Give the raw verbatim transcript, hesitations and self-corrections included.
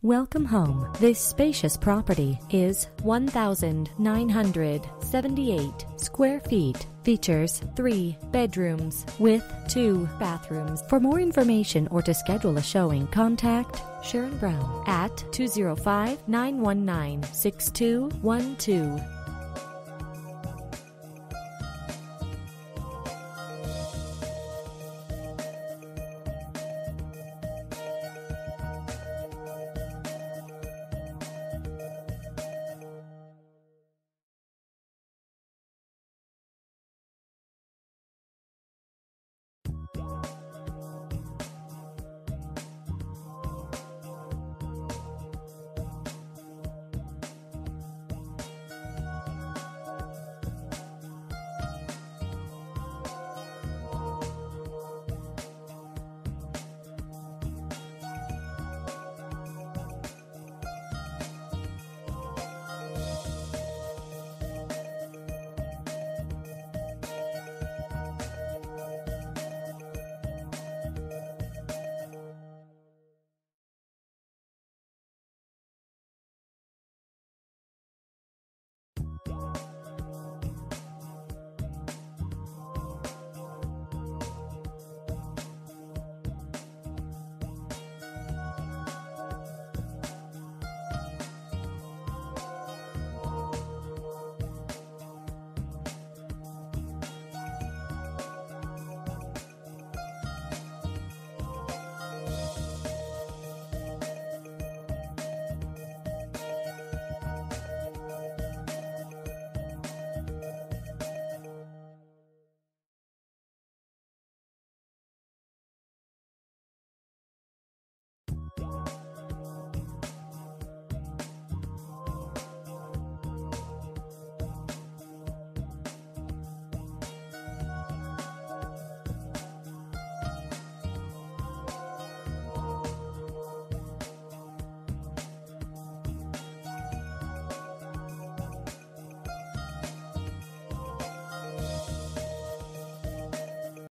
Welcome home. This spacious property is one thousand nine hundred seventy-eight square feet. Features three bedrooms with two bathrooms. For more information or to schedule a showing, contact Sharon Brown at two zero five, nine one nine, six two one two.